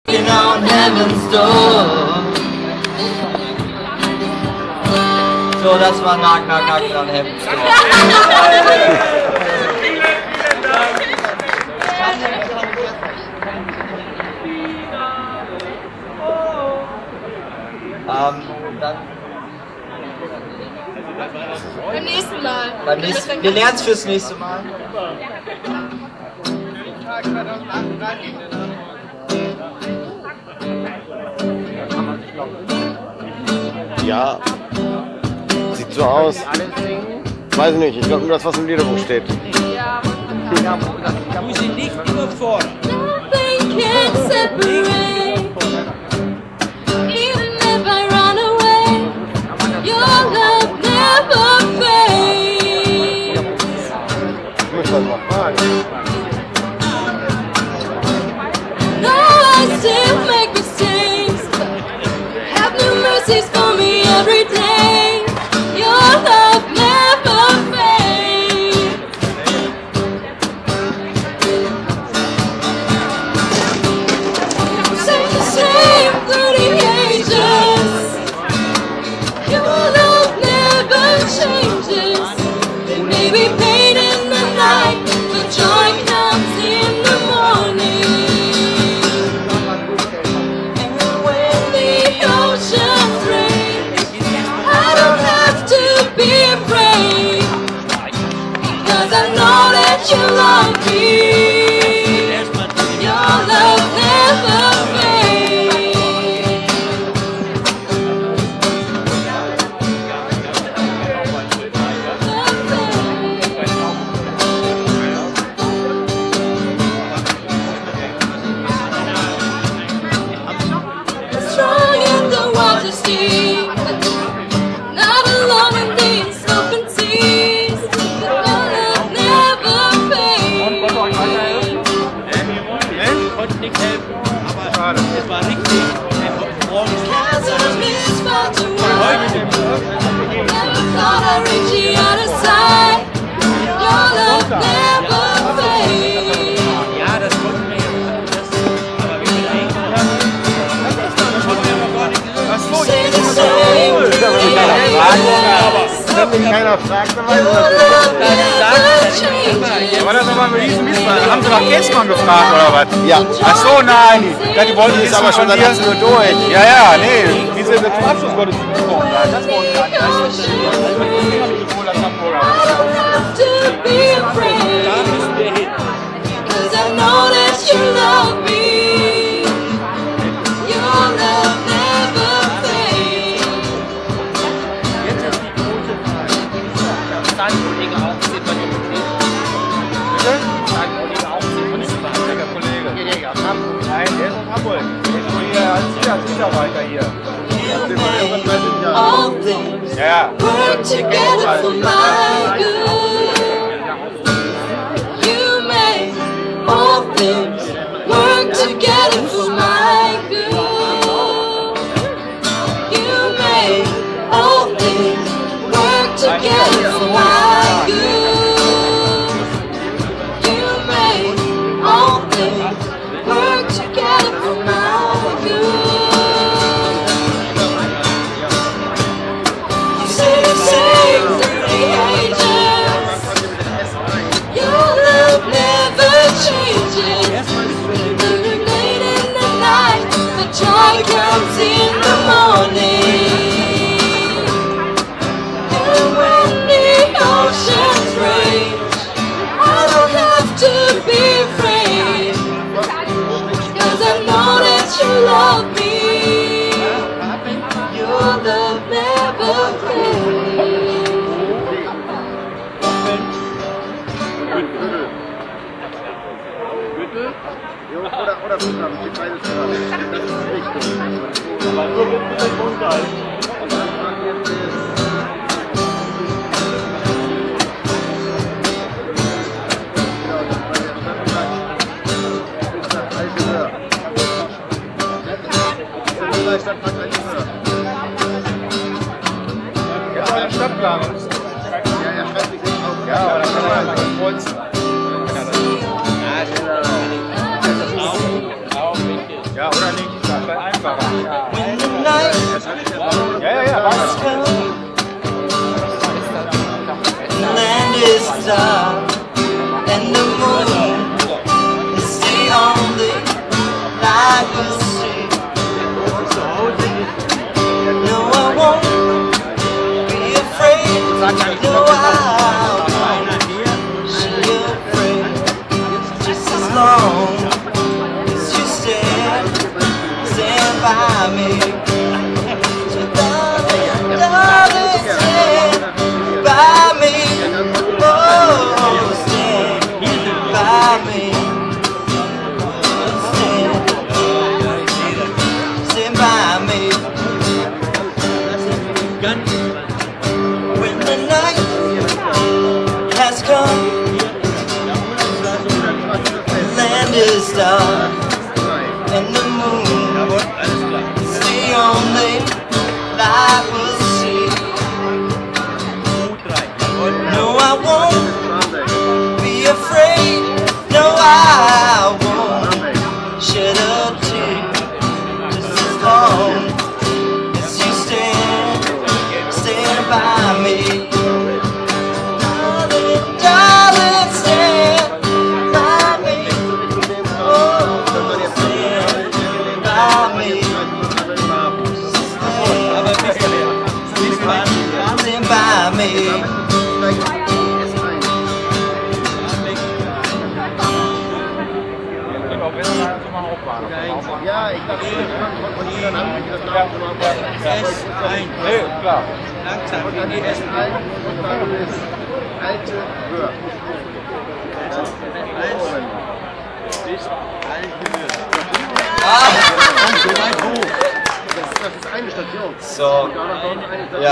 On Heaven's Door. So, das war Knock Knock Knocking on Heaven's Door. Vielen Dank. Dann Beim nächsten Mal. wir lernen es fürs nächste Mal. Ja, sieht so aus. Weiß ich nicht, ich glaube nur das, was im Liederbuch steht. Ja. Muss ich nicht überfordern. Nothing can separate. Even if I run away, your love never fades. Ich muss das mal fragen. No, I still make mistakes. Have no mercies for me every day. Your love never fades. Say the same 30 ages. Your love never changes. There may be pain in the night, but joy comes in the morning. And when the oceans rage, I don't have to be afraid, because I know that you love me. Your love never fades. Strong in the water's deep, not alone in the open seas. Your love never fades. Konnte nicht helfen, aber es war richtig. Chasm is far too wide. Never thought I'd reach the other side. Your love never fades. Ja, das konnten wir ja. Aber wie wir eigentlich haben, das konnten wir aber gar nicht lösen. Say the same Wenn keiner fragt, dann weiß Your man love never changes. War das nochmal mit diesem Missfall? Haben Sie nach Gestern gefragt oder was? Ja. Ach so, nein. Ja, die wollten Die jetzt ist aber schon von seit dir. 18 Uhr durch. Ja, ja, nee. Die sind zum Abschlussgottesdienst gekommen. Das wollen wir gar nicht. I don't have to be afraid, Da müssen wir hin. 'cause I know that you love me. Your love never fades. Jetzt ist die große Frage. Zahnkollege auch sind bei dem Betrieb. Zahnkollege auch sind von dem Betrieb. Welcher Kollege? Ja, Hamburg. Nein, der ist aus Hamburg. Der ist hier als Mitarbeiter hier. All things Ja. work together for my good. You make all things work together for my good. You make all things work together for my good. You make all things work together for my good. You say the same through the ages. Your love never changes. Even late in the night, the joy comes in the morning. And when the oceans rage, I don't have to be afraid, 'cause I know that you love me. Your love never fades. Oder zusammen, die beides zusammen. Das ist richtig. Aber nur mit dem Mundteil. Ja, der Stadtplan. Ja, er schreibt sich nicht auf. Ja, aber dann kann er mal kreuzen. Ja, oder When the night has come, the land is dark, and the moon is the only light we'll see. No, I won't be afraid. No, I won't be afraid. Just as long as you stand by me. So darling, darling, stand by me. Oh, stand by me. Stand by me. When the night has come, the land is dark, and the moon is the only light we'll see. No, I won't be afraid. No, I won't shed a tear. Just as long as you stand by me. Darling, darling, stand by me. Oh, stand by me. Stand by me. Ja, ich dachte, von Ihnen haben Sie das Namen Nee, klar. Langsam, und dann ist alte Höhe. Das ist eine Station. So, ja.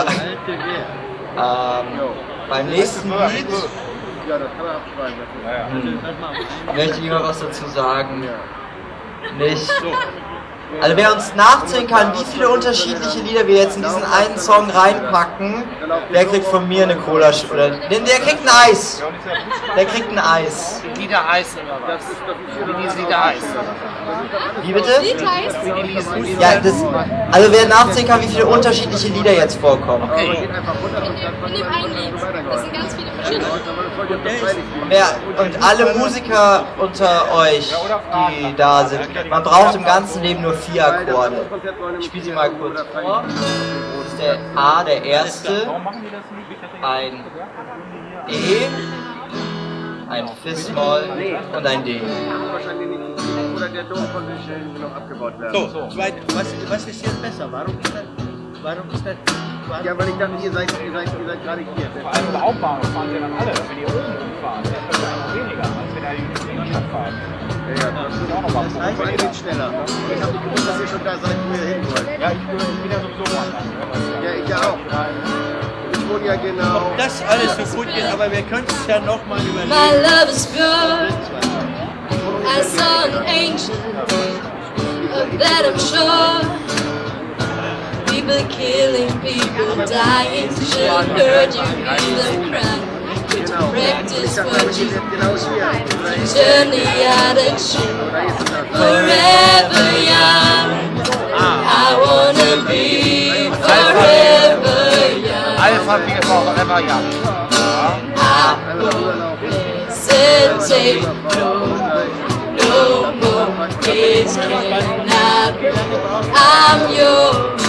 Beim nächsten Lied Ja, das kann er abschreiben. möchte ich mal was dazu sagen. Nicht. Also wer uns nachzählen kann, wie viele unterschiedliche Lieder wir jetzt in diesen einen Song reinpacken, der kriegt von mir eine Cola oder der kriegt ein Eis. Der kriegt ein Eis. Wie Lieder heißen oder was? Wie diese Lieder heißen. Wie bitte? Lied heißt? Ja, also wer nachzählen kann, wie viele unterschiedliche Lieder jetzt vorkommen. Okay. Wir nehmen ein Lied. Das sind ganz viele verschiedene. Und alle Musiker unter euch, die da sind, man braucht im ganzen Leben nur 4 Akkorde. Ich spiele sie mal kurz vor. Das ist der A, der erste, ein E, ein Fis-Moll und ein D. Oder der Dom konnte noch abgebaut werden. So, was ist jetzt besser? Warum ist das? Ja, weil ich dachte, ihr seid gerade hier. Vor allem der Hauptbahnhof fahren sie dann alle. Wenn die oben fahren, das ist noch weniger, als wenn die Innenstadt fahren. Ja, das ist auch noch was. Vor allem geht schneller. Ich habe gewusst, dass ihr schon da seid, wo ihr hin wollt. Ja, ich bin ja sowieso woanders. Ja, ich ja auch. Ich wohne ja genau. Ob das alles so gut geht, aber wir können es ja nochmal überlegen. My love is pure. I saw an angel. Of that I'm sure. People killing, people dying. Should heard you hear them cry. To practice what you turn the attitude. Forever young. I wanna be forever young. Alles hat wie gesprochen, immer ja. I won't hesitate no more. Kids cannot. I'm yours.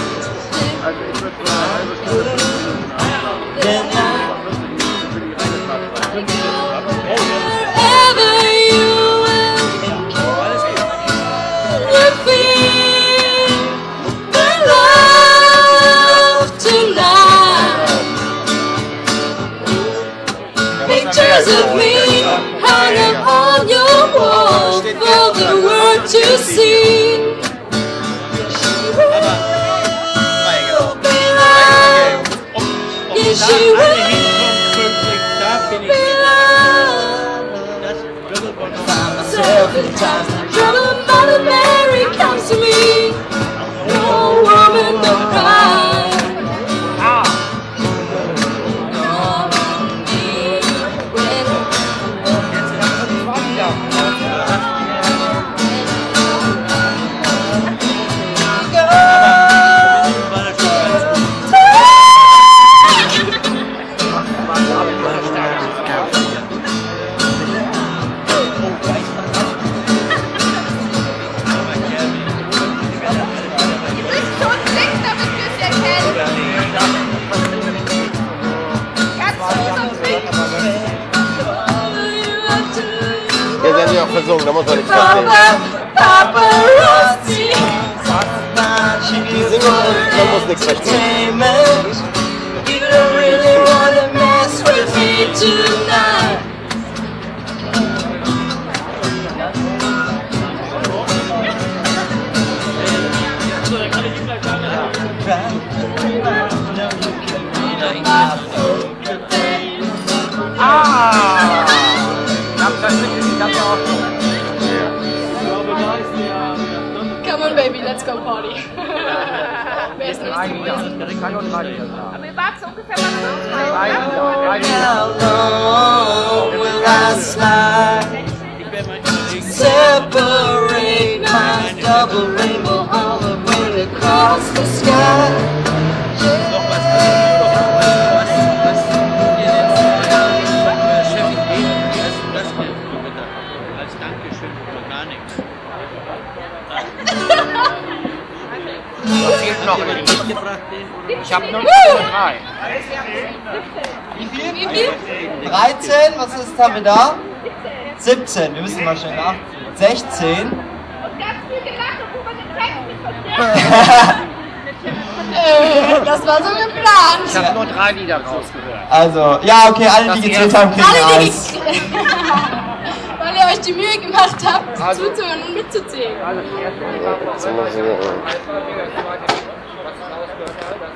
Then wherever you will, you feel the love tonight. Pictures of me hung up on your wall for the world to see. She will be find myself in times of trouble. Mother Mary comes to me. No woman, no cry. gesungen, da muss man nichts verstehen. Paparazzi. Die singen und man muss nichts verstehen. You don't really wanna mess with me tonight. Come on, baby, let's go party. Wer ist nächste? Aber ihr wart so ungefähr was How long will I slide? Separate my double rainbow hologram across the sky. Als Dankeschön oder gar nichts. Da fehlt noch ein Lied. Ich habe nur 3. Wie viel? 13, was ist, haben wir da? 17, wir müssen mal schnell nach. 16. Und ganz viel gelacht, obwohl man den Text nicht versteht. Das war so geplant. Ich habe nur 3 Lieder rausgehört. Also, ja, okay, alle, die gezählt haben, kriegen Alle, die Eis. weil ihr euch die Mühe gemacht habt, zuzuhören und mitzuzählen. So muss ich